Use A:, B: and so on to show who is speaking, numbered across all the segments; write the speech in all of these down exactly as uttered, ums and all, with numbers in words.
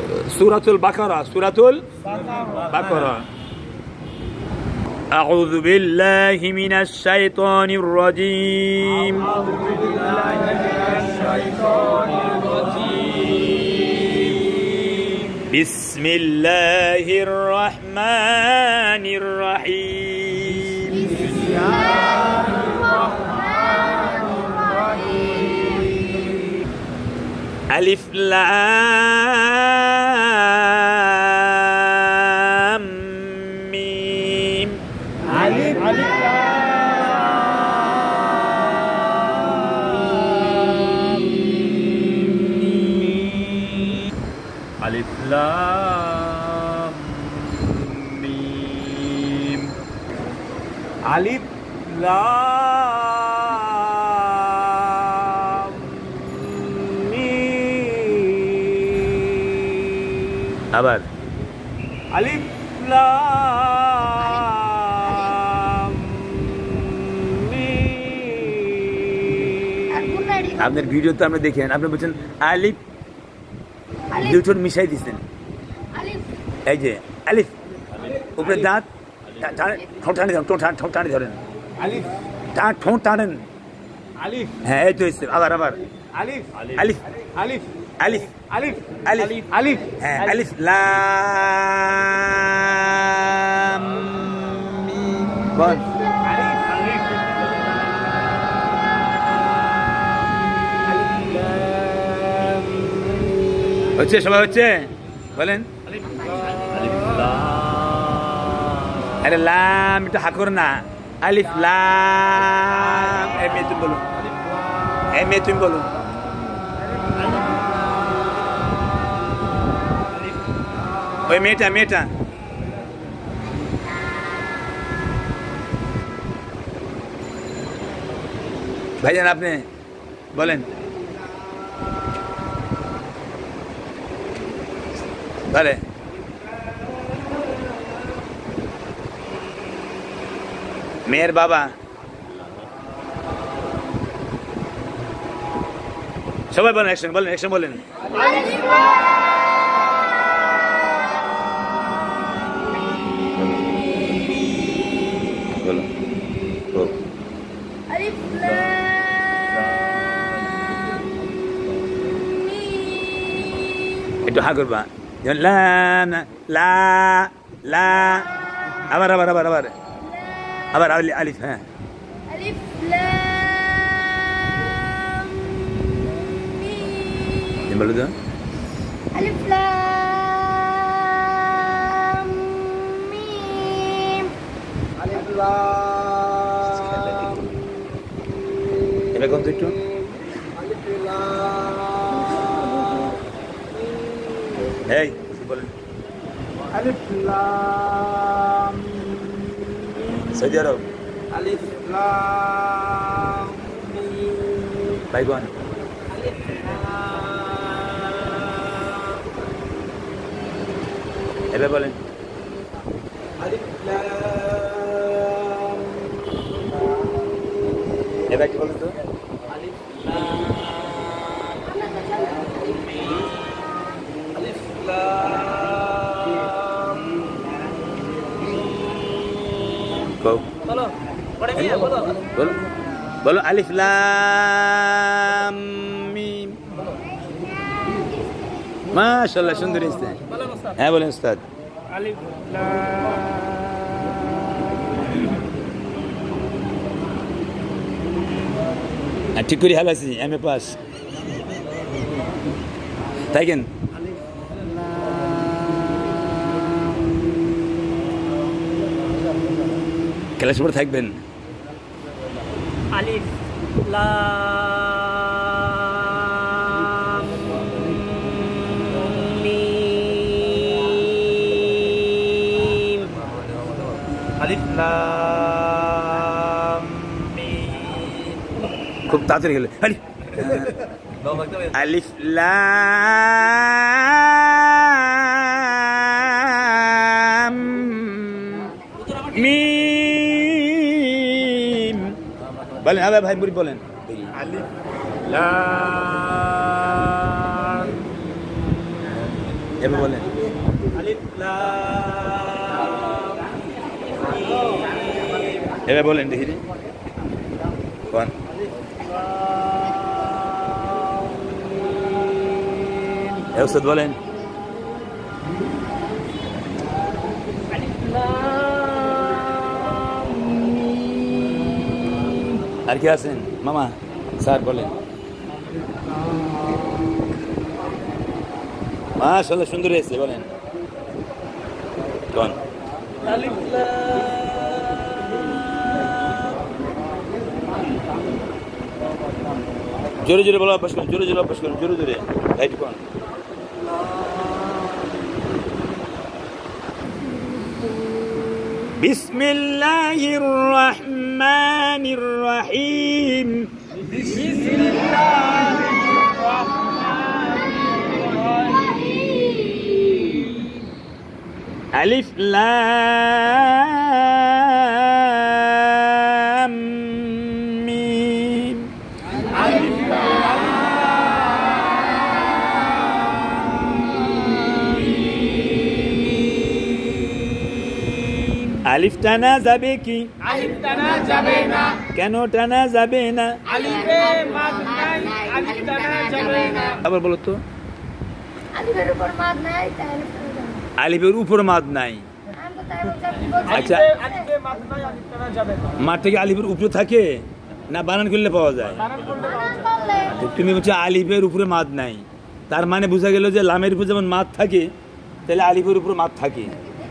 A: সূরাতুল বাকারা সূরাতুল বাকারা أعوذ بالله من الشيطان الرجيم أعوذ بالله من الشيطان الرجيم بسم الله الرحمن الرحيم بسم الله الرحمن الرحيم ألف لام ميم ألف لام ميم ألف لام ميم أبد ألف لام ميم আপনার ভিডিও তো আপনি দেখেন আপনি বলছেন আলিফ দুটো মিশাই দিচ্ছেন এই যে আলিফ উপরে দাঁত ঠোঁট টানে ধরেন ঠোঁট টানে ধরেন আলিফ ঠোঁট টানেন আলিফ হ্যাঁ এই তো আবার আবার আলিফ আলিফ আলিফ আলিফ আলিফ আলিফ আলিফ হ্যাঁ আলিফ লাম মিম বল আলিফ আলিফ হচ্ছে সবাই হচ্ছে বলেন আরে লাম এটা হাকর না আলিফ লাম এই মেয়ে তুমি বলো এই মেয়ে তুমি বলো ওই মেয়েটা মেয়েটা ভাইজান আপনি বলেন vale মেয়ের বাবা সবাই বলেন একসঙ্গে বলেন একসঙ্গে বলেন বলো আলিফ লাম মিম একটু হা করবা লা লা লা আবার আবার আবার আবার আবার আলিফ হ্যাঁ আলিফ লাম মিম বলো তো আলিফ লাম মিম আলিফ লাম এটা কোন একটু আলিফ লাম এই বলেন আলিফ লাম মিম সৌদি আরব আলিফ লাম মিম বাইগন আলিফ লাম এবার বলেন আলিফ লাম এবার কি বলেন তো আলিফ লাম বলো বলো বলো আলিফ লাম মিম মাশাআল্লাহ সুন্দর হয়েছে হ্যাঁ বলেন উস্তাদ আলিফ লাম ঠিক করে হালাছি এম এ পাস তাই কেন ক্লাসে পড়ে থাকবেন আলিফ লাম মিম আলিফ লাম মিম খুব তাড়াতাড়ি গেলে আলিফ আলিফ লাম মিম বলেন আবার ভাই মুরি বলেন আলিফ লাম এবার বলেন এবার বলেন দেখি কোন ওস্তাদ বলেন আর কি আছেন মামা স্যার বলেন মাশাআল্লাহ সুন্দর হয়েছে বলেন কোন জোরে জোরে বলো অভ্যাস করুন জোরে জোরে অভ্যাস করুন জোরে জোরে রাইট কোন বিসমিল্লাহির রহমানির রহিম বিসমিল্লাহির রহমানির রহিম আলিফ লাম মিম আলিফ আলিফ টানা যাবে কি
B: আলিফ টানা যাবে না
A: কেন টানা যাবে না
B: আলিফে মাদ নাই আলিফ টানা যাবে না
A: আবার বলো তো
C: আলিফের উপর মাদ নাই তাই আলিফ টানা যাবে না।
A: আলিফের উপর মাদ নাই
C: আমি তো তাই বলছি
A: আচ্ছা
B: আলিফে মাদ নাই আলিফ টানা যাবে না
A: মাঠ থেকে আলিফের উপরে থাকে না বানান করলে পাওয়া যায়
B: বানান করলে
C: বানান করলে
A: তো তুমি বলছো আলিফের উপরে মাদ নাই তার মানে বোঝা গেল যে লামের উপর যেমন মাদ থাকে তাহলে আলিফের উপরে মাদ থাকে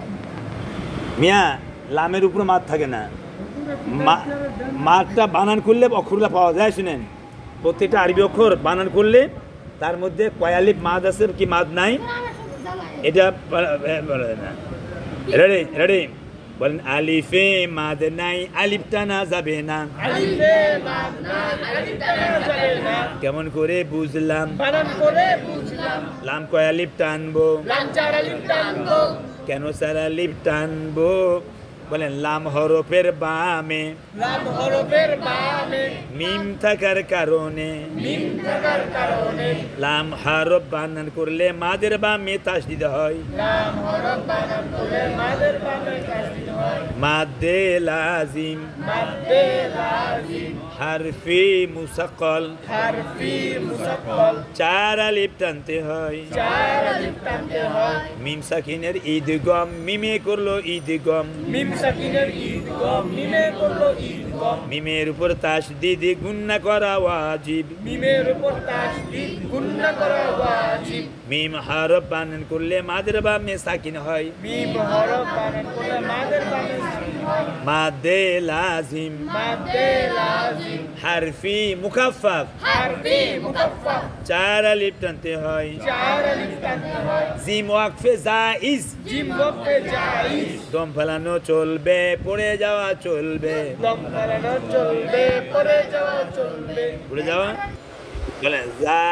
A: মিয়া লামের উপরে মাদ থাকে না মা- মাদটা বানান করলে অক্ষরগুলো পাওয়া যায় শুনেন প্রত্যেকটা আরবি অক্ষর বানান করলে তার মধ্যে কয় আলিফ মাদ আছে কি মাদ নাই
C: আমার শুধু জ্বালায়
A: এটা বলা- এ, বলা যায় না রেডি রেডি বলেন আলিফে মাদ নাই আলিফ টানা যাবে না
B: আলিফে মাদ নাই আলিফ টানা যাবে না
A: কেমন করে বুঝলাম
B: বানান করে বুঝলাম
A: লাম কয় আলিফ টানবো
B: লাম চার আলিফ টানবো
A: কেন স্যার আলিফ টানবো বলেন লাম হরফের বামে
B: লাম হরফের বামে
A: মিম থাকার কারণে
B: মিম থাকার কারণে
A: লাম হরফ বানান করলে মাদের বামে তাসদিদ হয়
B: লাম হরফ বানান করলে মাদের বামে তাসদিদ হয়
A: মাদে লাজিম
B: মাদ্দে লাজিম
A: হারফি মুসাক্কল
B: হারফি মুসাক্কল
A: চার আলিফ টানতে হয়
B: চার আলিফ টানতে হয়
A: মিম সাকিনের ঈদগম মিমে করলো ঈদগম
B: মিম সাকিনের ঈদগম মিমে করলো ঈদগম
A: মিমের উপর তাসদিদ গুন্না করা ওয়াজিব
B: মিমের উপর তাসদিদ গুণনা করা ওয়াজিব
A: মিম হরফ বানান করলে মাদের বামে সাকিন হয়
B: মিম হরফ বানান করলে মাদের বামে সাকিন হয়
A: মাদে লাজিম
B: মাদ্দে লাজিম
A: হারফি মুখাফফাফ
B: হারফি মুকাফফাফ
A: চার আলিফ টানতে হয়
B: চার আলিফ টানতে হয়
A: জিম ওয়াকফে জাইজ
B: জিম ওয়াকফে জাইজ
A: দম ফেলানো চলবে পড়ে যাওয়া চলবে
B: দম ফেলানো চলবে পড়ে যাওয়া চলবে
A: পড়ে যাওয়া বলে যা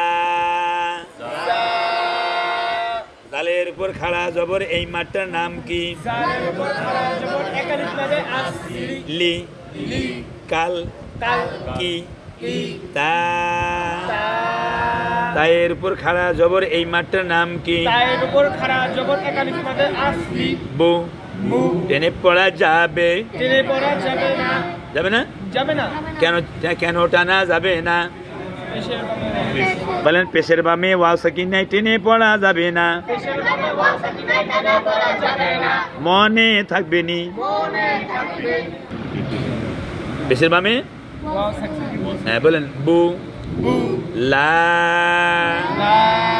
B: জা
A: জালের উপর খাড়া জবর এই মাঠটার নাম কি
B: জালের উপর খাড়া জবর একালিফ মাদে আসলি
A: লি
B: লি
A: কাল
B: কাল
A: কি
B: কি
A: তা
B: তা
A: তায়ের উপর খাড়া জবর এই মাঠটার নাম কি
B: তায়ের উপর খাড়া জবর একালিফ মাদে আসলি
A: বু
B: মু
A: টেনে পড়া যাবে
B: টেনে পড়া যাবে না
A: যাবে না
B: যাবে না
A: কেন কেন টানা যাবে না
B: পেশের বামে
A: বলেন পেশের বামে ওয়াও সাকিন নাই টেনে পড়া যাবে না
B: পেশের বামে ওয়াও সাকিন নাই টেনে পড়া যাবে না
A: মনে থাকবে নি
B: মনে থাকবে
A: পেশের বামে
B: ওয়াও সাকিন
A: হ্যাঁ বলেন বু
B: বু
A: লা
B: লা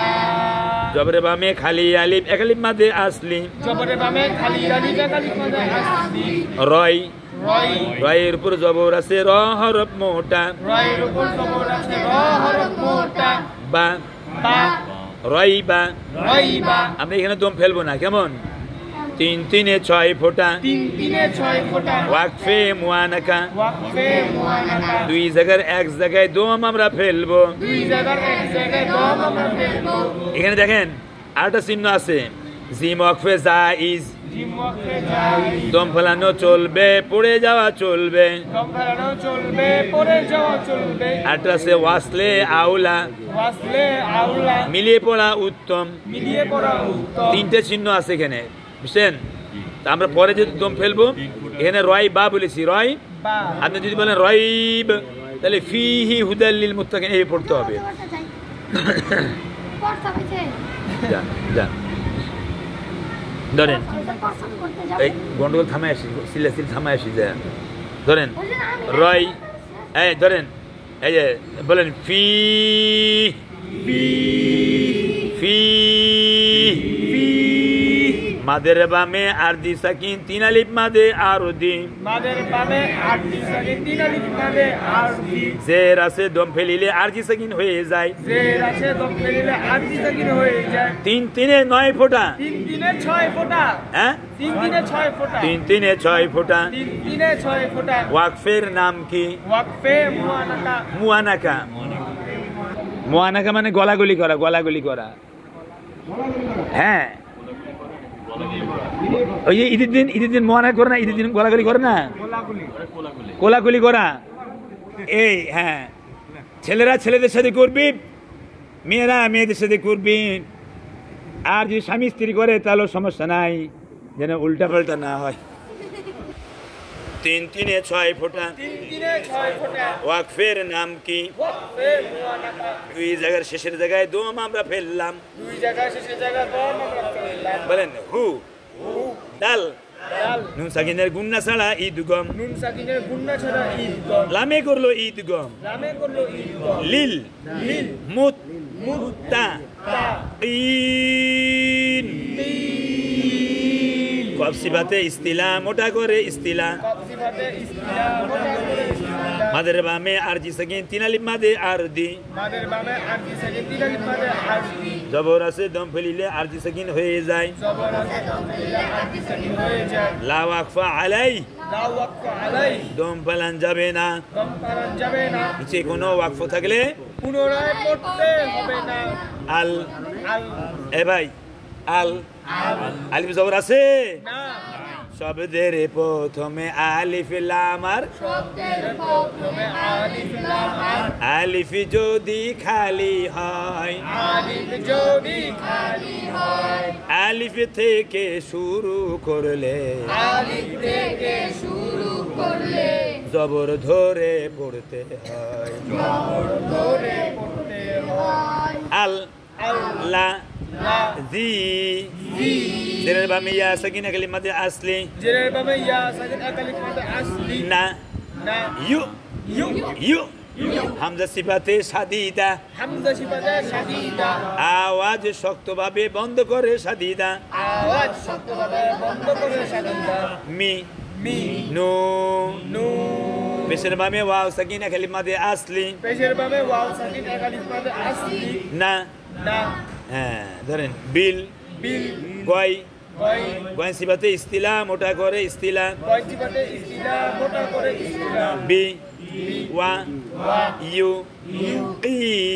A: জবরে বামে খালি আলিফ এক আলিফ মাদে আসলি
B: জবরে বামে খালি আলিফ একালিফ মাদে আসলি
A: রয়
B: রয়
A: রয়ের উপর জবর আছে র হরফ মোটা
B: রয়ের উপর জবর আছে র হরফ মোটা
A: বা
B: বা
A: রয় বা
B: রয়বা
A: আমরা এখানে দম ফেলবো না কেমন তিন তিনে ছয় ফোঁটা
B: তিন তিনে ছয় ফোঁটা
A: ওয়াকফে মুয়ানাকা
B: ওয়াকফে মুআনাকা
A: দুই জায়গার এক জায়গায় দম আমরা ফেলবো
B: দুই জায়গার এক জায়গায় দম আমরা ফেলবো
A: এখানে দেখেন আরেকটা চিহ্ন আছে জিম ওয়াকফে জাইজ
B: জিম ওয়াকফে যাই
A: দম ফেলানো চলবে পড়ে যাওয়া চলবে
B: দম ফেলানো চলবে পড়ে যাওয়া চলবে
A: আরেকটা আছে ওয়াসলে আউলা
B: ওয়াসলে আউলা
A: মিলিয়ে পড়া উত্তম
B: মিলিয়ে পড়া উত্তম
A: তিনটে চিহ্ন আছে এখানে বুঝছেন তা আমরা পরে যদি দম ফেলবো এখানে রয় বা বলেছি রয়
B: বা
A: আপনি যদি বলেন রয়ব তাহলে ফিহি হুদাল্লিল মুত্তাকিন এই পড়তে হবে
C: পড়তে হইছে
A: যা যা ধরেন
C: পছন্দ করতে যাব
A: এই গন্ডগোল থামায় আসি সিলে সিল থামায় আসি যা ধরেন রয় এই ধরেন এই যে বলেন ফি ফি ফি মাদের বামে আরদি সাকিন তিন আলিফ মাদে আরদি
B: মাদের বামে আরজি সাকিন তিন আলিফ মাদে আরজি
A: জের আছে দম ফেলিলে আরজি সাকিন হয়ে যায়
B: জের আছে দম ফেলিলে আরজি সাকিন হয়ে যায়
A: তিন তিনে নয় ফোঁটা
B: তিন তিনে ছয় ফোঁটা
A: হ্যাঁ
B: তিন তিনে ছয় ফোঁটা
A: তিন তিনে ছয় ফোঁটা
B: তিন তিনে ছয় ফোঁটা
A: ওয়াকফের নাম কি
B: ওয়াকফে মুআনাকা
A: মুয়ানাকা মুয়ানাকা মানে গলাগলি করা গলাগলি করা হ্যাঁ ওই যে ঈদের দিন ঈদের দিন মোয়ানা করে না ঈদের দিন গোলাগুলি করে না কোলাকুলি করা এই হ্যাঁ ছেলেরা ছেলেদের সাথে করবি মেয়েরা মেয়েদের সাথে করবি আর যদি স্বামী স্ত্রী করে তাহলে সমস্যা নাই যেন উল্টা পাল্টা না হয় তিন তিনে ছয় ফোঁটা
B: তিন তিনে ছয় ফোঁটা
A: ওয়াকফের নাম কি
B: ওয়াকফে মুআনাকা
A: দুই জায়গার শেষের জায়গায় দম আমরা ফেললাম
B: দুই জায়গা শেষে জায়গা দম আমরা ফেললাম
A: বলেন হু ডাল
B: ডাল
A: নুন সাকিনের গুন্না ছাড়া ঈদগম
B: নুন সাকিনের গুন্না ছাড়া ঈদ গম
A: লামে করলো ঈদগম
B: রামে করলো ঈদ গম
A: লিল
B: লিল
A: মুত
B: মুত্তা
A: তা ঈন কব সিফাতে ইস্তিলা মোটা করে ইস্তিলা
B: কফসিফাতে ইস্তিলা মোটা করে ইস্তিলা
A: মাদের বামে আরজি সাকিন তিন আলিফ মাদে আরদি
B: মাদের বামে আরজি সাকিন তিন আলিফ মাদে আরজি
A: জবর আছে দম ফেলিলে আরজি সাকিন হয়ে যায়
B: জবর আছে দম ফেলিলে আরজি সাকিন হয়ে যায়
A: লা ওয়াকফা আলাই
B: লা ওয়াকফ আলাই
A: দম ফেলান যাবে না
B: দম ফেলান যাবে না
A: নিচে কোনো ওয়াকফ থাকলে
B: পুনরায় পড়তে হবে না
A: আল
B: আল
A: এ ভাই আল আলিফ জবর আছে
B: না
A: শব্দের প্রথমে আলিফ লাম আর
C: শব্দের প্রথমে
B: আলিফ লাম আর
A: আলিফ যদি খালি হয়
B: আলিফ যদি খালি হয়
A: আলিফ থেকে শুরু করলে
B: আলিফ থেকে শুরু করলে
A: জবর ধরে পড়তে হয়
B: ধরে পড়তে হয়
A: আল
B: আল্লাহ
A: লা জি জেরের বামে ইয়া সাকিনা কালিমাতে আসলি
B: জেরের বামে ইয়া সাকিন আকালিফ মাদে আসলি
A: না
B: না
A: ইউ
B: ইউ
A: ইউ হামজা সিফাতে সাদিদা
B: হামজা সিফাতে শাদীদা
A: আওয়াজ শক্তভাবে বন্ধ করে সাদিদা
B: আওয়াজ শক্তভাবে বন্ধ করে শাদীদা
A: মি
B: মি
A: নু
B: নু
A: পেশের বামে ওয়াও সাকিনা কালিমাতে আসলি
B: পেশের বামে ওয়াও সাকিন আকালিফ মাদে আসলি
A: না
B: না
A: হ্যাঁ ধরেন বিল
B: বিল
A: গয়
B: গয়
A: গয় সিফাতে ইস্তিলা মোটা করে ইস্তিলা
B: গয় সিফাতে ইস্তিলা মোটা করে ইস্তিলা
A: বি ওয়া
B: ওয়া
A: ইউ ই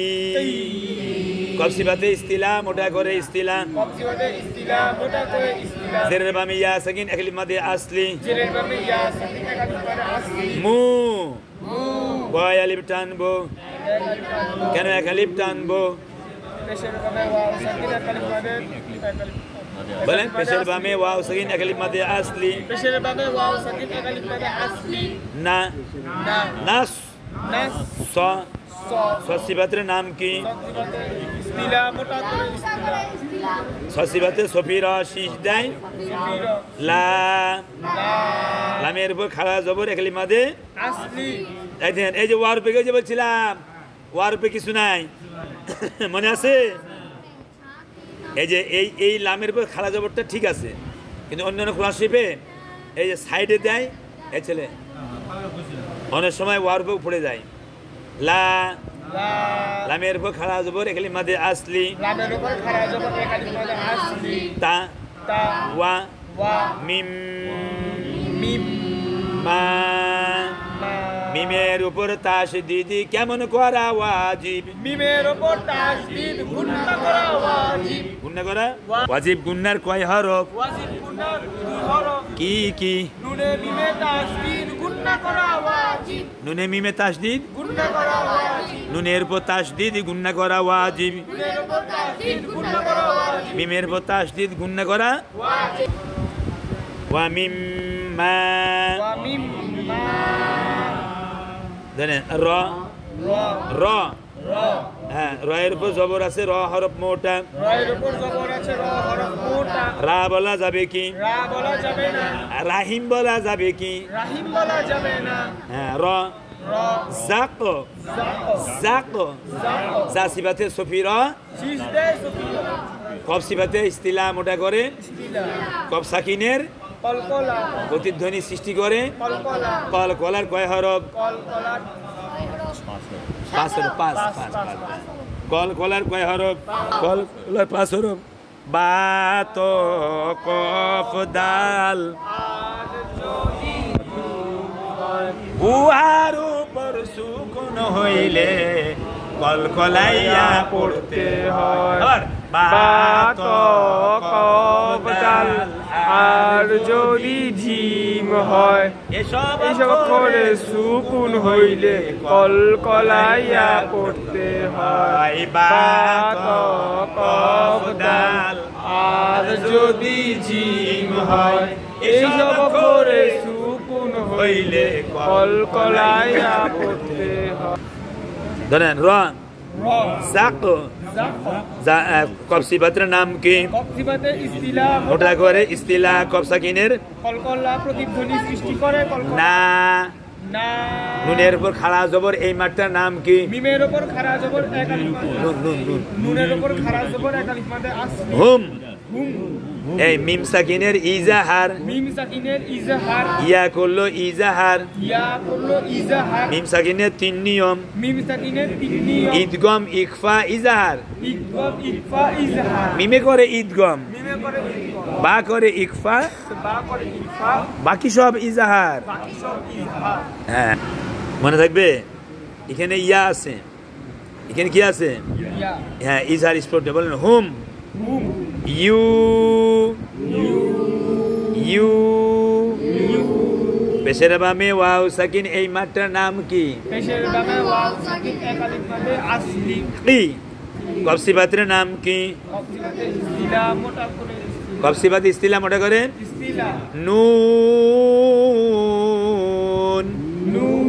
A: কব সিফাতে ইস্তিলা মোটা করে ইস্তিলা
B: কব সিফাতে ইস্তিলা মোটা করে ইস্তিলা
A: জেরের বামে ইয়া সাকিন কালিমাতে আসলি
B: জেরের বামে ইয়া সাকিন আকালিফ মাদে আসলি
A: মু
B: মু
A: গয় আলিফ টানবো কেন এক আলিফ টানবো
B: পেশের বামে ওয়াও সাকিন আকালিফ মাদে
A: বলেন পেশের বামে ওয়াও সাকিন কালিমাতে আসলি
B: পেশের বামে ওয়াও সাকিন আকালিফ মাদে আসলি
A: না
B: না
A: নাস
B: নাস
A: স
B: স
A: সসিবাতের নাম কি
B: সসিফাতে ইস্তিলা মোটা করে ইস্তিলা
A: সসিবাতে সফিরা শীষ দেয়
B: সুফির
A: লা
B: লা
A: লামের উপর খাড়া জবর এক কালিমাতে
B: আসলি
A: এই দেখেন এই যে ওয়ার উপরে যে বলছিলাম ওয়ার উপরে কিছু নাই মনে আছে এই যে এই এই লামের উপর খাড়া জবরটা ঠিক আছে কিন্তু অন্যান্য কোরআন শরীফে এই যে সাইডে দেয় এই ছেলে অনেক সময় ওয়ার উপর পড়ে যায় লা
B: লা
A: লামের উপর খাড়া জবর এক কালিমাতে আসলি
B: লামের উপর খাড়া জবর আকালিফ মাদে আসলি
A: তা
B: তা
A: ওয়া
B: ওয়া
A: মিম
B: মিম
A: মা
B: মা
A: মিম মিমের উপর তাসদীদ কেমন করা ওয়াজিব
B: মিমের উপর তাসদীদ গুণনা করা ওয়াজিব
A: গুণনা করা ওয়াজিব গুণনার কয় হরফ
B: ওয়াজিব গুণনার দুই হরফ
A: কি কি
B: নুনে মিমে তাসদীদ গুণনা করা ওয়াজিব
A: নুনে মিমে তাসদীদ
B: গুণনা করা ওয়াজিব
A: নুনের উপর তাসদীদ গুণনা করা ওয়াজিব
B: নুনের উপর তাসদীদ গুণনা করা ওয়াজিব
A: মিমের উপর তাসদীদ গুণনা করা
B: ওয়াজিব
A: ওয়া মিম্মা
B: ওয়া মিম্মা
A: জানেন র
B: র
A: র
B: র
A: হ্যাঁ র এর উপর জবর আছে র হরফ মোটা
B: রায়ের উপর জবর আছে র হরফ মোটা
A: রা বলা যাবে কি
B: রা বলা যাবে না
A: রাহিম বলা যাবে কি
B: রাহিম বলা যাবে না
A: হ্যাঁ র
B: র
A: জাক জাক জা সিবাতে সফির
B: সিজদে সুফিয়া
A: কব সিবাতে ইস্তিলা মোটা করে
B: ইস্তিলা
A: কব সাকিনের
B: কলকলা
A: প্রতিধ্বনি সৃষ্টি করে
B: কলকলা
A: কল কলার কয় হরফ
B: কলকলা
A: পাঁচ হরফ পাঁচ পাঁচ পাঁচ কল কলার কয় হরফ কল কলার পাঁচ হরফ বা তো কফ দাল উহার উপর সুকুন হইলে কল কলাইয়া পড়তে হয় আবার বা তো কফ দাল
B: আর যদি জিম হয়
A: এসব
B: এইসব করে সুকুন হইলে কলকলাইয়া পড়তে হয়
A: বা তো কফ দাল
B: আর যদি জিম হয় এইসব করে সুকুন হইলে কলকলাইয়া পড়তে হয়
A: ধরেন র
B: র
A: জাক কব সিবাতের নাম কি
B: কফিবাতে ইস্তিলা
A: মোটা করে ইস্তিলা কব সাকিনের
B: কলকলা প্রতিধ্বনি সৃষ্টি করে কলকলা
A: না
B: না
A: নুনের উপর খাড়া জবর এই মাঠটার নাম কি
B: মিমের উপর খাড়া জবর এক আলিফ মাদে
A: নুন নুন নুন
B: নুনের উপর খাড়া জবর এক আলিফ মাদে আসলি
A: হুম
B: হুম
A: এই মিম সাকিনের ইজাহার
B: মিম সাকিনের ইজহার
A: ইয়া করলো ইজাহার
B: ইয়া করলো ইজহার
A: মিম সাকিনের তিন নিয়ম
B: মিম সাকিনের তিন নিয়ম
A: ঈদগম ইকফা ইজাহার
B: ইদগম ইকফা ইজহার
A: মিমে করে ঈদগম
B: মিমে করে ইদগম
A: বা করে ইকফা
B: বা করে ইকফা
A: বাকি সব ইজাহার
B: বাকি সব ইজহার
A: হ্যাঁ মনে থাকবে এখানে ইয়া আছে এখানে কি আছে
B: ইয়া
A: হ্যাঁ ইজহার স্পট বলেন হুম
B: হুম
A: ইউ ইউ পেশের বামে ওয়াও সাকিন এই মাঠটার নাম কি
B: পেশের বামে ওয়াও সাকিন এক আলিফ মাদে আসলি
A: কি কবসিবাতের নাম কি
B: কফিবাতে ইস্তিলা মোটা করে
A: কবসিবাত ইস্তিলা মোটা করে
B: ইস্তিলা
A: নুন
B: নুন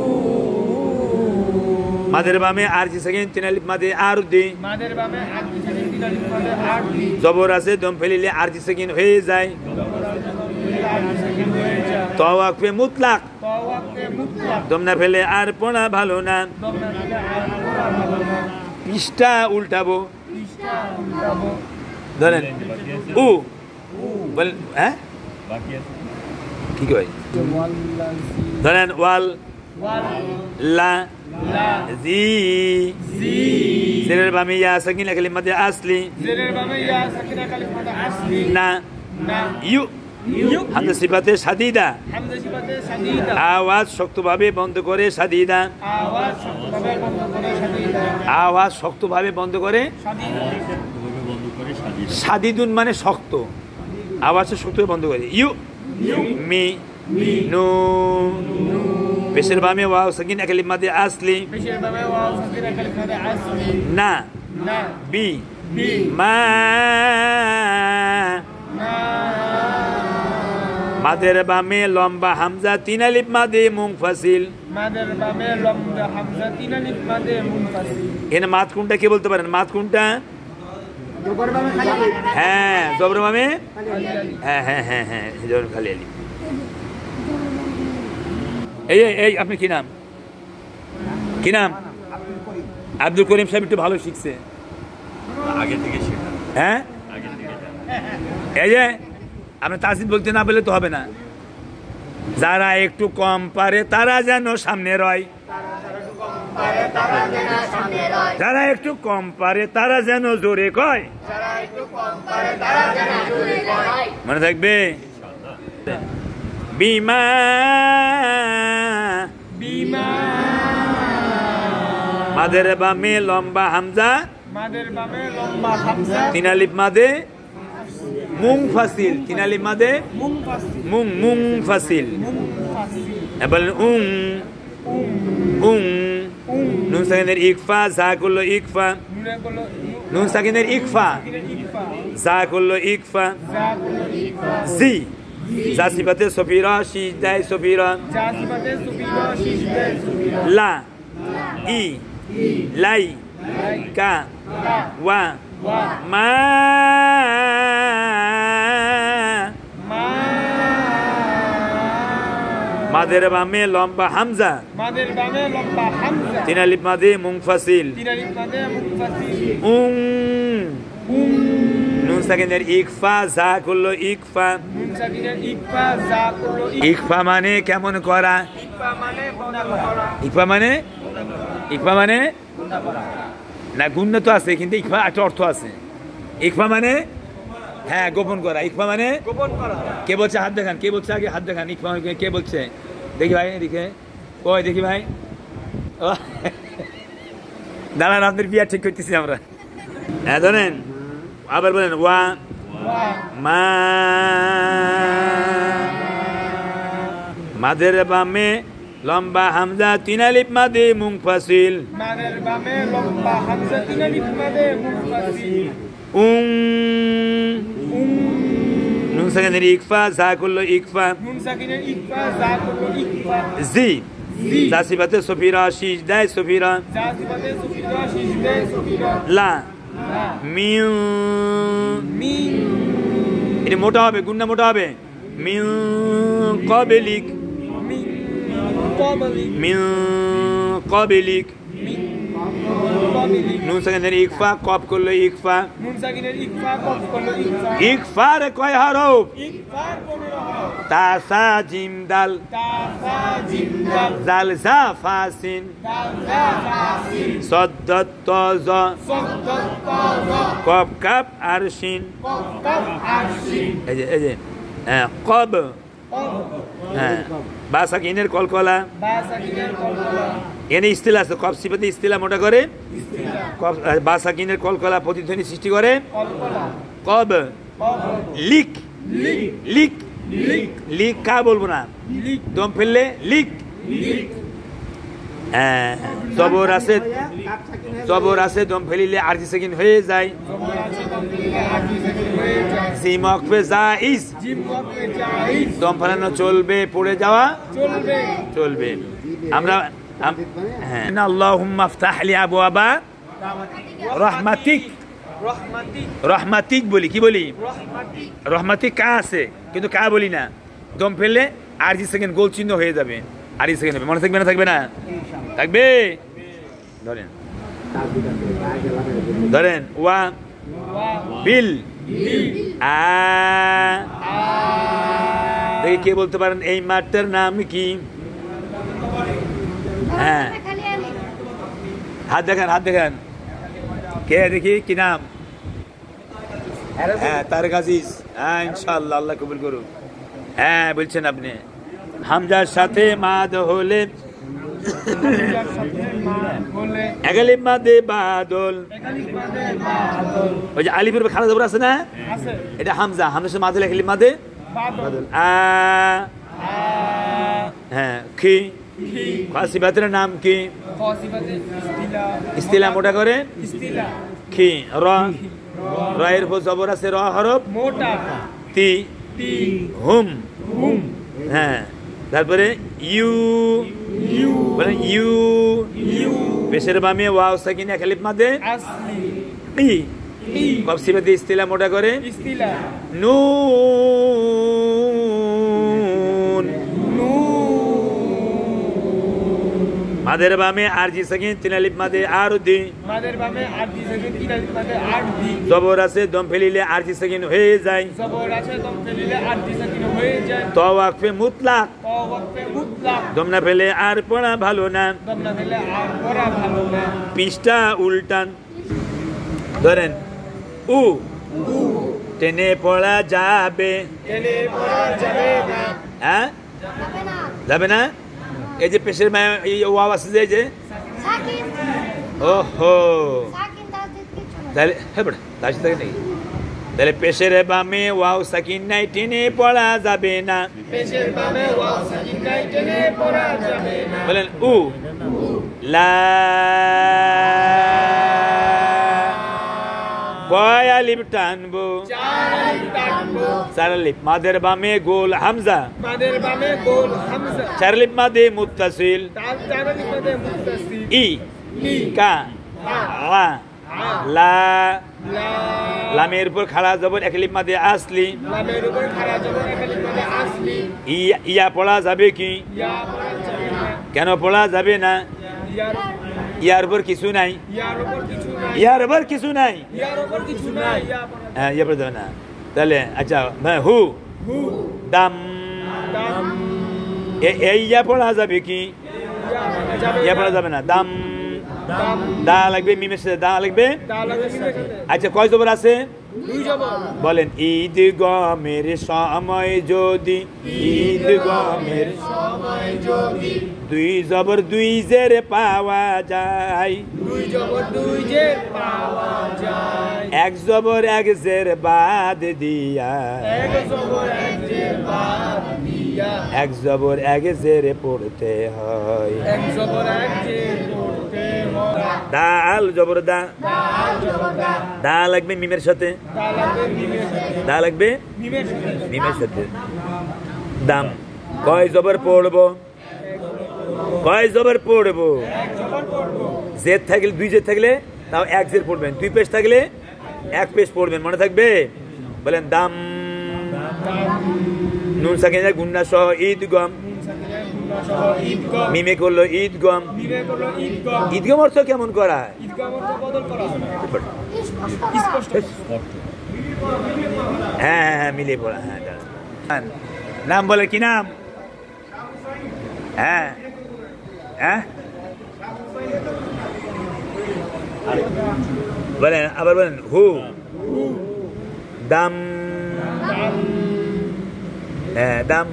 A: মাদের বামে আর জি সাকিন তিন আলিফ মাদে আর দি
B: মাদের বামে আকি সাকিন তিন আলিফ মাদে আরবি
A: জবর আছে দম ফেলিলে আর জি সাকিন হয়ে যায়
B: আকি সাকিন হয়ে যায়
A: তওয়াকফে মুতলাক
B: তাওয়াক্কে মুতলাক
A: দম না ফেলে আর পড়া ভালো না
B: দমনা দিলে আর পুরা ভালো না
A: পৃষ্ঠা উল্টাবো
B: পৃষ্ঠা উল্টাবো
A: ধরেন উ বলেন হ্যাঁ কি কয়
B: ওয়াল্লাজি
A: ধরেন ওয়াল
B: ওয়াল
A: লা
B: লা
A: জি
B: জি
A: জেরের বামে ইয়া সাকিন কালিমাতে আসলি
B: জেরের বামে ইয়া সাকিন এক আলিফ মাদে আসলি
A: না
B: না
A: ইউ
B: ইউ
A: হামজা সিফাতে সাদিদা
B: হামজা সিফাতে সাদিদা
A: আওয়াজ শক্তভাবে বন্ধ করে সাদিদা
B: আওয়াজ শক্তভাবে বন্ধ করে সাদিদা
A: আওয়াজ শক্তভাবে বন্ধ করে
B: সাদিদা
A: সাদিদুন মানে শক্ত আওয়াজ শক্তভাবে বন্ধ করে ইউ মি নু পেশের বামে ওয়াও সাকিন কালিমাতে আসলি
B: পেশের বামে ওয়াও সাকিন এক আলিফ মাদে আসলি
A: না
B: না
A: বি
B: বি
A: মা
B: না
A: মাদের বামে লম্বা হামজা তিন আলিফ মাদে মুনফাসিল
B: মাদের বামে লম্বা হামজা তিন আলিফ মাদে মুনফাসিল
A: এখানে মাত কোনটা কে বলতে পারেন মাত কোনটা
B: জবর বামে খালি আলিফ
A: হ্যাঁ জবর বামে
B: খালি আলিফ
A: হ্যাঁ হ্যাঁ হ্যাঁ হ্যাঁ জবর খালি আলিফ এই এই, এই আপনি কি নাম কি নাম আব্দুল করিম সাহেব একটু ভালো শিখছে
D: আগে থেকে শেখা
A: হ্যাঁ
D: আগে থেকে
A: এই যে আপনি তাসিদ বলতে না বলে তো হবে না যারা একটু কম পারে তারা যেন সামনে রয় যারা একটু কম পারে তারা যেন জোরে কয় মনে থাকবে বিমা
B: বিমা
A: মাদের বামে লম্বা হামজা
B: মাদের বামে লম্বা হামজা
A: তিন আলিফ মাদে মুনফাসিল তিন আলিফ মাদে
B: মুনফাসিল
A: মুং মুনফাসিল
B: মুনফাসিল
A: এবার উং উং নুন সাকিনের ইকফা যা করলো ইকফা
B: নুনে করলো
A: নুন সাকিনের ইকফা
B: ইকফা
A: যা করলো ইকফা
B: যা করলো ইকফা
A: জি যা সিফাতে সফিরা সিজদায় সফিরা
B: যা সিফাতে সুফিরা সিজদায় সুফিরা
A: লা ই লাই কা ওয়া
B: ওয়া
A: মা
B: মা
A: মাদের বামে লম্বা হামজা
B: মাদের বামে লম্বা হামজা
A: তিন আলিফ মাদে মুনফাসিল
B: তিন আলিফ মাদে মুনফাসিল
A: উং নুন সাকিনের ইকফা যা করলো ইকফা
B: নুন সাকিনের ইকফা যা করলো
A: ইকফা মানে কেমন করা
B: ইকফা মানে বন্ধ করা
A: ইকফা মানে ইকফা মানে না গুণ্য তো আছে কিন্তু ইকফা একটা অর্থ আছে ইকফা মানে হ্যাঁ গোপন করা ইকফা মানে
B: গোপন করা
A: কে বলছে হাত দেখান কে বলছে আগে হাত দেখান ইকফা মানে কে বলছে দেখি ভাই এদিকে কই দেখি ভাই ও, দাঁড়ান আপনার বিয়া ঠিক করতেছি আমরা হ্যাঁ ধরেন আবার বলেন ওয়া
B: ওয়া
A: মা মাদের বামে লম্বা হামজা তিন আলিফ মাদে মুনফাসিল
B: মাদের বামে লম্বা হামজা তিন আলিফ মাদে মুনফাসিল
A: উং নুন সাকিনের ইকফা যা করলো ইকফা
B: নুন সাকিনের ইকফা যা করলো ইকফা
A: জি যা সিফাতে সফিরা সিজদায় সফিরা
B: যা সিফাতে সুফিরা সিজদায় সুফিরা
A: লা
B: লা
A: মিউ
B: মিন
A: এটা মোটা হবে গুণনা মোটা হবে মিউ কবেলিক
B: মিন কবলি
A: মিউ কবেলিক
B: মিন কবলি
A: নুন সাকিনের ইকফা কব করলো ইকফা
B: নুন সাকিনের ইকফা কফ করলো ইকফা
A: ইকফার কয় হরফ
B: ইকফা পনেরো হরফ
A: তা সা জিম দাল
B: তা সা জিম দাল
A: জাল জা ফাসিন
B: দাল জা ফাসিল
A: সদ্দত তজ
B: সদ্দত তাজা
A: কব কাপ আরশিন
B: কফ কফ আরশিন
A: এই যে এই যে হ্যাঁ কব
B: কফ
A: হ্যাঁ বা সাকিনের কলকলা
B: বা সাকিনের কলকলা
A: এনে ইস্তিলা আছে কব সিফাতে ইস্তিলা মোটা করে
B: ইস্তিলা
A: কব বা সাকিনের কলকলা প্রতিধ্বনি সৃষ্টি করে
B: কলকলা
A: কব
B: কফ
A: লিক
B: লিক
A: লিক
B: লিক
A: লিক কা বলবো না
B: লিক
A: দম ফেললে লিক
B: লিক
A: হ্যাঁ জবর আছে জবর আছে দম ফেলিলে আরজি সেকেন্ড হয়ে যায়
B: জবর আছে দম দিলে আরজি সাকিন হয়ে যায়
A: জিম ওয়াকফে জাইজ
B: জিম ওয়াকে জাইজ
A: দম ফেলানো চলবে পড়ে যাওয়া
B: চলবে
A: চলবে আমরা আম- হ্যাঁ আল্লাহুম্মা আফতাহ লি আবওয়াবা রাহমাতিক
B: রহমাতিক
A: রহমাতিক বলি কি বলি
B: রহমাতিক
A: রহমাতিক কা আছে কিন্তু কা বলি না দম ফেললে আরজি সেকেন্ড গোল চিহ্ন হয়ে যাবে আরজি সেকেন্ড হবে মনে থাকবে না থাকবে না থাকবে ধরেন ধরেন ওয়া
B: ওয়া
A: বিল
B: বিল
A: আ
B: আ
A: দেখি কে বলতে পারেন এই মাঠটার নাম কি হ্যাঁ
C: খালি আলিফ
A: হাত দেখান হাত দেখান কে দেখি কি নাম হ্যাঁ তারেক আজিজ হ্যাঁ ইনশাআল্লাহ আল্লাহ কবুল করুন হ্যাঁ বলছেন আপনি হামজার সাথে মাদ হলে
B: যার সাথে মা বলে
A: এগালিম মাদে বাদল
B: একালিক মাদে বাদল
A: ওই যে আলিফের খানা জবর আছে না
B: আছে
A: এটা হামজা হামজার সাথে মাদে এগালিম মাদে
B: বাদল
A: আ
B: আ
A: হ্যাঁ কি
B: কি
A: ফাসিবাতের নাম কি
B: ফাসিবাতে ইস্তিলা
A: ইস্তিলা মোটা করে
B: ইস্তিলা
A: কি র রয়ের উপর জবর আছে র হরফ
B: মোটা
A: তি
B: তি
A: হুম
B: হুম
A: হ্যাঁ তারপরে ইউ
B: ইউ
A: বলেন ইউ
B: ইউ
A: পেশের বামে ওয়াও সাকিন এক আলিফ মাদে
B: আসলি
A: ই
B: ই
A: কব সিফাতে ইস্তিলা মোটা করে
B: ইস্তিলা
A: নুন
B: নু
A: মাদের বামে আরজি সাকিন তিন আলিফ মাদে আর দি
B: মাদের বামে আরজি সাকিন তিন আলিফ মাদে আট দি
A: জবর আছে দম ফেলিলে আরজি সাকিন হয়ে যায়
B: জবর আছে দম ফেলিলে আরজি সাকিন হয়ে যায়
A: তো ওয়াকফে মুতলাক
B: তো ওয়াকফে মুতলাক
A: দম না ফেলে আর পড়া ভালো না
B: দম না ফেলে আর পড়া ভালো না
A: পৃষ্ঠা উল্টান ধরেন উ টেনে পড়া যাবে
B: এলে পড়া যাবে না
A: হ্যাঁ
C: যাবে না
A: যাবে না এই যে পেশের মায়ে এই ওয়াও আছে যে এই যে
C: সাকিন
A: ওহো
C: সাকিন তাসদিদ কিছু না
A: তাহলে হ্যাঁ বড় তাসদিদ থাকে নাকি তাহলে পেশের বামে ওয়াও সাকিন নাই টেনে পড়া যাবে না
B: পেশের বামে ওয়াও সাকিন নাই টেনে পড়া যাবে না
A: বলেন উ লা কয় আলিফ টানবো
B: চার আলিফ টানবো
A: চার আলিফ মাদের বামে গোল হামজা
B: মাদের বামে গোল হামজা
A: চার আলিফ মাদে মুত্তাসিল
B: তার চার আলিফ মধ্যে মুত্তাসিল
A: ই
B: ই
A: কা লা লা
B: লা
A: লামের উপর খাড়া জবর এক আলিফ মাদে আসলি
B: লামের উপর খাড়া জবর এক আলিফ মধ্যে আসলি
A: ইয়া ইয়া পড়া যাবে কি
B: ইয়া পড়া যাবে না
A: কেন পড়া যাবে না
B: ইয়ার
A: ইয়ার উপর কিছু নাই
B: ইয়ার উপর কিছু নাই
A: ইয়ার উপর কিছু নাই
B: ইয়ার উপর কিছু নাই ইয়া পড়া
A: হ্যাঁ ইয়া পড়া যাবে না তাহলে আচ্ছা হু
B: হু
A: দাম
B: দাম
A: এ- এই ইয়া পড়া যাবে কি
B: ইয়া পড়া যাবে
A: ইয়া পড়া যাবে না দাম
B: দাম
A: দা লাগবে মিমের সাথে দা লাগবে
B: দাল লাগবে মিমের সাথে
A: আচ্ছা কয় জবর আছে
B: দুই জবর
A: বলেন ঈদ গমের সময় যদি ঈদ গমের
B: সময় যদি
A: দুই জবর দুই জের পাওয়া যায়
B: দুই জবর দুই যে পাওয়া যায়
A: এক জবর এক জের বাদ দিয়া
B: এক জবর এক যে বাদ দিয়া
A: এক জবর এক জের পড়তে হয়
B: এক জবর এক যে পড়তে হয়
A: দাল জবর দা
B: দাল জবর দা
A: দা লাগবে মিমের সাথে
B: দাল লাগবে মিমের সাথে
A: দা লাগবে
B: মিমের সাথে
A: মিমের সাথে দাম কয় জবর পড়বো কয় জবর পড়বো
B: এক জবর পড়বো
A: জেদ থাকলে দুই জেদ থাকলে তাও এক জের পড়বেন দুই পেশ থাকলে এক পেশ পড়বেন মনে থাকবে বলেন দাম নুন সাকিনা গুন্না সহ ঈদ গম
B: সহ ঈদগাহ
A: মিমে করলো ঈদ গম
B: মিমে করলো ঈদগাহ
A: ঈদগম অর্থ কেমন করা
B: ঈদগাহ অর্থ বদল করা
C: স্পষ্ট
B: স্পষ্ট
A: হ্যাঁ হ্যাঁ হ্যাঁ মিলিয়ে পড়া হ্যাঁ দাঁড়ান। নাম বলে কি নাম হ্যাঁ হ্যাঁ বলেন আবার বলেন হু দাম হ্যাঁ দাম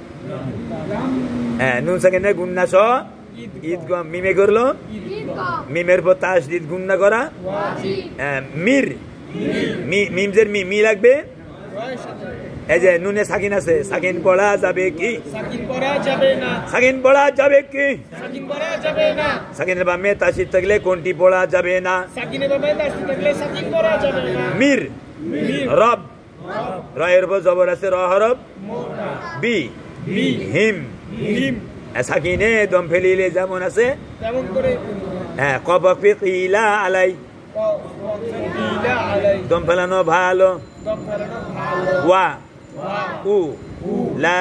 A: হ্যাঁ নুন সাকিনা গুন্না সহ ঈদ গম মিমে করলো মিমের পর তাসদিদ গুন্না করা হ্যাঁ মির মি- মিমজের মি মি লাগবে এই যে নুনে সাকিন আছে সাকিন পড়া যাবে কি
B: সাকিন পড়া যাবে না
A: সাকিন পড়া যাবে কি
B: সাকিন পড়া যাবে না
A: সাকিনের বামে তাসিদ থাকলে কোনটি পড়া যাবে না
B: সাকিনের বামে তাসদিদ থাকলে সাকিন পড়া যাবে না
A: মির
B: মির
A: রব রয়ের উপর জবর আছে র হরফ বি
B: বি
A: হিম
B: হিম
A: সাকিনে দম ফেলিলে যেমন আছে
B: তেমন করে
A: হ্যাঁ কবফি কিলা আলাই
B: ইলা আলাই
A: দম ফেলানো ভালো
B: দম ফেলানো ভালো
A: ওয়া
B: ওয়া
A: উ লা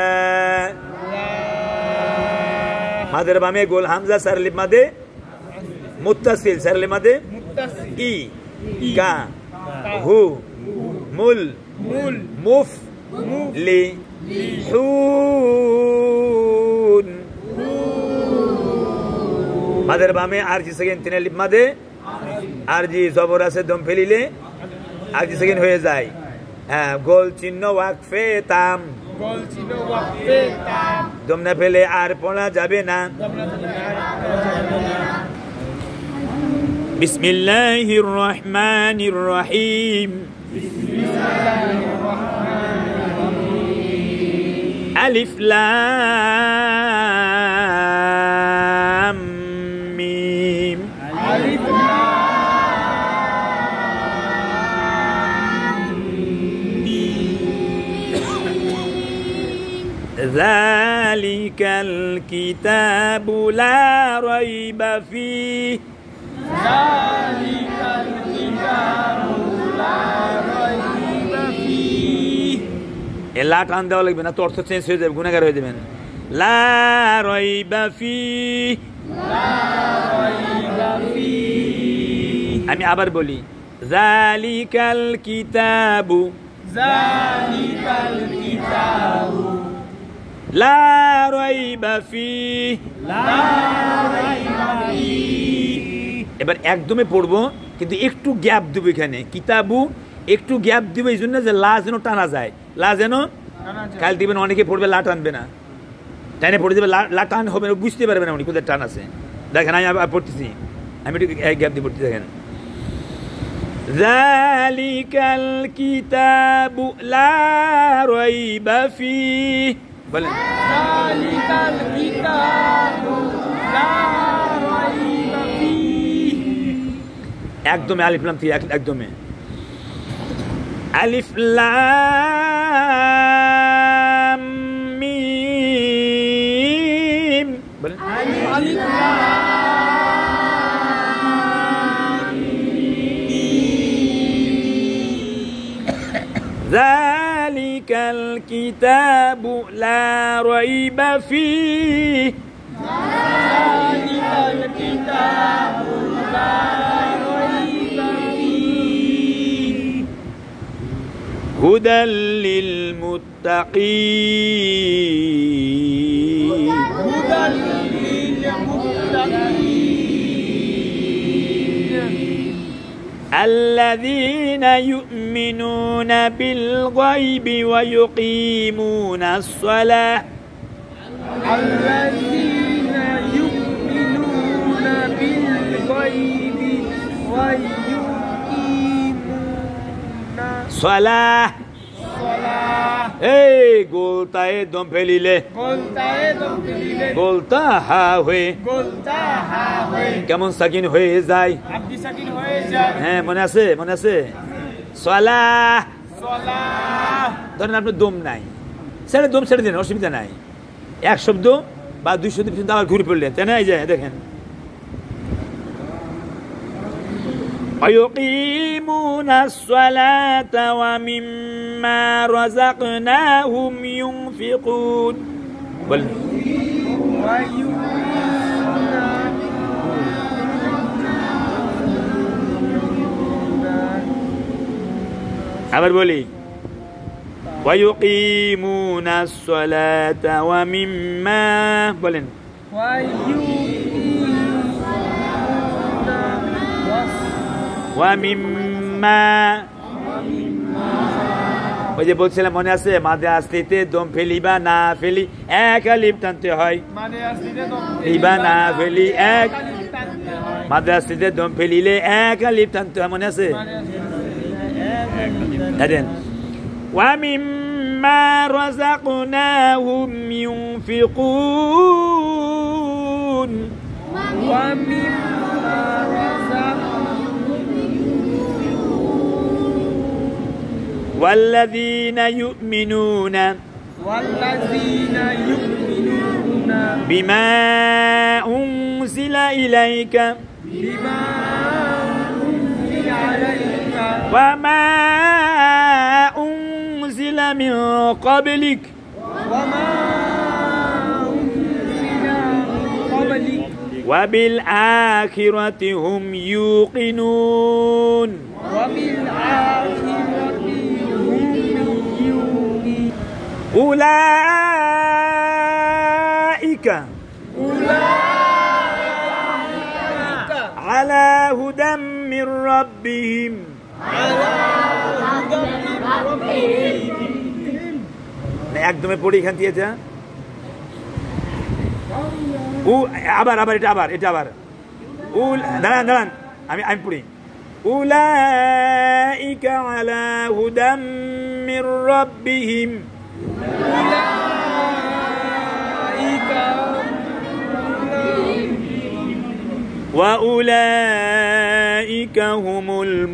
A: মাদের বামে গোল হামজা সারলিপ মাদে মুত্তাসিল সারলিপ মাদে
B: মুত্তাসি
A: ই কা হু মুল
B: মূল
A: মুফ
B: মু
A: লি হুন মাদের বামে আরজি সেকেন্ড তিন লিপ মাদে আরজি জবর আছে দম ফেলিলে আরজি সেকেন্ড হয়ে যায় হ্যাঁ গোল চিহ্ন ওয়াকফে তাম
B: গোল চিহ্ন ওয়াকফে তাম
A: দম না ফেলে আর পড়া যাবে না বিসমিল্লাহির রহমানির রহিম আলিফ লাম মিম
B: আলিফ
A: ذلك الكتاب لا ريب فيه
B: যালিকাল কিতাবু লা রাইবা ফীহ
A: এ লা টান দেওয়া লাগবে না তো অর্থ চেঞ্জ হয়ে যাবে গুনাহগার হয়ে যাবেন লা রাইবা ফীহ
B: রাইবা ফীহ
A: আমি আবার বলি জালিকাল কিতাবু
B: যালিকাল কিতাবু
A: লা রাইবা ফীহ
B: লা রাইবা ফীহ
A: এবার একদমই পড়বো কিন্তু একটু গ্যাপ দেবো এখানে কিতাবু একটু গ্যাপ দিব এই জন্য যে লা যেন টানা যায় লা যেন কাল দিবেন অনেকে পড়বে লা টানবে না টানে পড়ে দেবে লা লা টান হবে না বুঝতে পারবে না উনি কোথায় টান আছে দেখেন আমি আবার পড়তেছি আমি একটু গ্যাপ দিয়ে পড়তে দেখেন যালিকাল কিতাবু লা রাইবা ফিহি বলেন
B: যালিকাল কিতাবু লা রাইবা ফিহি
A: একদমে আলিফ লাম থেকে একদমে আলিফ লাম মিম বলেন
B: আলিফ
A: ذلك الكتاب لا ريب فيه
B: ذلك الكتاب لا ريب فيه
A: هدى للمتقين
B: هدى للمتقين
A: الذين يؤمنون بالغيب ويقيمون الصلاة
B: الذين يؤمنون بالغيب ويقيمون
A: صلاة
B: الصلاة
A: এই গোলতায় দম ফেলিলে
B: গোলতায় দম ফেলিলে
A: গোলতা হা হয়ে
B: গোলতা হা হয়ে
A: কেমন সাকিন হয়ে যায়
B: আব্দি সাকিন হয়ে যায়
A: হ্যাঁ মনে আছে মনে আছে সালাহ
B: সালাহ
A: ধরেন আপনার দম নাই ছেড়ে দম ছেড়ে দিন অসুবিধা নাই এক শব্দ বা দুই শব্দ পর্যন্ত আবার ঘুরে পড়লেন তাই না এই যায় দেখেন ويقيمون الصلاة ومما رزقناهم ينفقون بل আবার বলি ويقيمون الصلاة ومما বলেন ومما ওই যে বলছিলাম মনে আছে মাঝে আসলিতে দম ফেলি বা না ফেলি এক আলিফ টানতে হয় লিবা না ফেলি এক মাঝে আসলিতে দম ফেলিলে এক আলিফ টানতে হয় মনে আছে দেখেন ومما رزقناهم ينفقون
B: ومما
A: والذين يؤمنون
B: والذين يؤمنون
A: بما أنزل إليك
B: بما أنزل عليك
A: وما أنزل من قبلك
B: وما أنزل من قبلك
A: وبالآخرة هم يوقنون
B: وبالآخرة هم يوقنون
A: أولئك
B: أولئك
A: على هدى من ربهم
B: على هدى من ربهم
A: একদমে পড়ি এখান থেকে যা উ আবার আবার এটা আবার এটা আবার উল দাঁড়ান দাঁড়ান আমি আমি পড়ি أولئك على هدى من ربهم
B: أولئك
A: وأولئك هم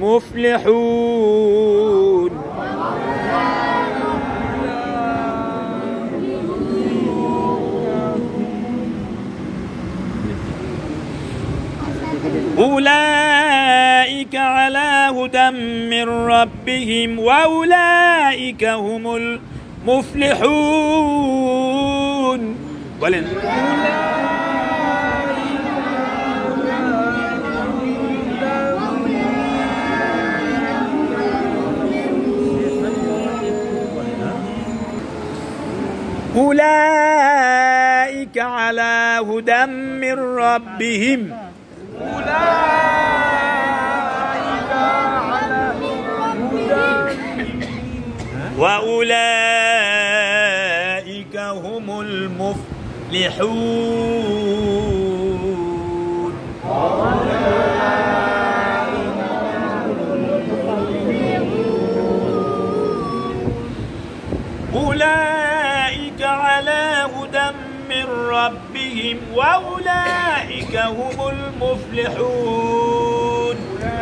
A: المفلحون أولئك على هدى من ربهم وأولئك هم المفلحون বলেন أولئك على هدى من ربهم
B: أولئك على هدى
A: وأولئك هم المفلحون أولئك على هدى من ربهم وأولئك هم المفلحون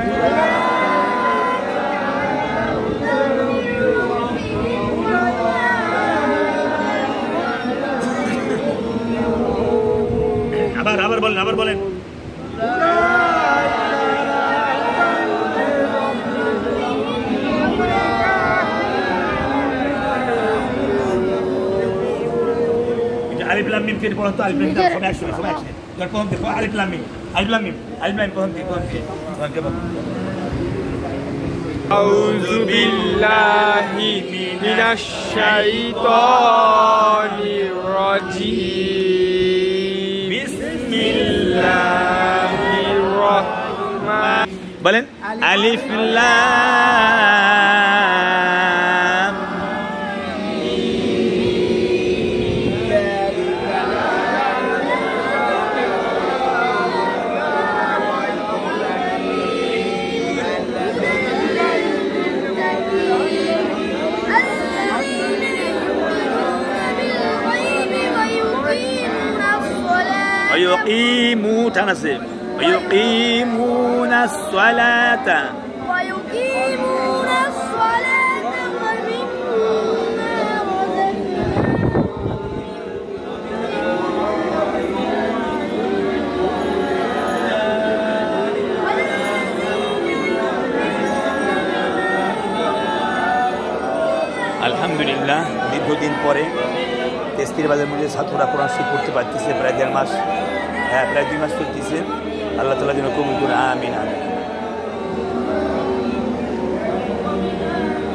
A: আবার আবার বলেন আবার বলেন আলিফ লাম মিম থেকে পড়ো তো আলিফ লাম মিম সবাই একসাথে সবাই একসাথে এবার প্রথম থেকে আলিফ লাম মিম আলিফ লাম মিম আলিফ লাম প্রথম থেকে প্রথম থেকে প্রথম থেকে
B: আউযু বিল্লাহি মিনাশ শাইতানির রাজিম বিসমিল্লাহির রাহমান
A: বলেন আলিফ লাম ويقيمون تنسب ويقيمون الصلاة
C: ويقيمون الصلاة ومما
A: رزقناهم আলহামদুলিল্লাহ দীর্ঘদিন পরে তেস্তিরবাদের মধ্যে ছাত্ররা কোরআন শিখ করতে পারতেছে প্রায় দেড় মাস হ্যাঁ প্রায় দুই মাস চলতেছে আল্লাহ তাআলা যেন কবুল করে আমিন আমিন